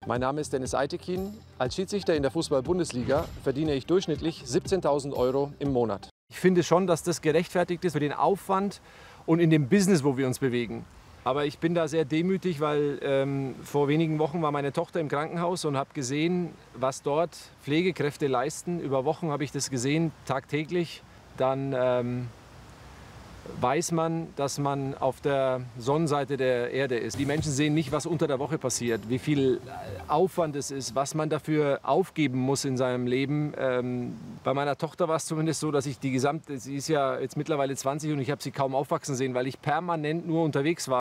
Mein Name ist Dennis Eitekin. Als Schiedsrichter in der Fußball-Bundesliga verdiene ich durchschnittlich 17.000 € im Monat. Ich finde schon, dass das gerechtfertigt ist für den Aufwand und in dem Business, wo wir uns bewegen. Aber ich bin da sehr demütig, weil vor wenigen Wochen war meine Tochter im Krankenhaus und habe gesehen, was dort Pflegekräfte leisten. Über Wochen habe ich das gesehen, tagtäglich. Dann weiß man, dass man auf der Sonnenseite der Erde ist. Die Menschen sehen nicht, was unter der Woche passiert, wie viel Aufwand es ist, was man dafür aufgeben muss in seinem Leben. Bei meiner Tochter war es zumindest so, dass ich sie ist ja jetzt mittlerweile 20 und ich habe sie kaum aufwachsen sehen, weil ich permanent nur unterwegs war.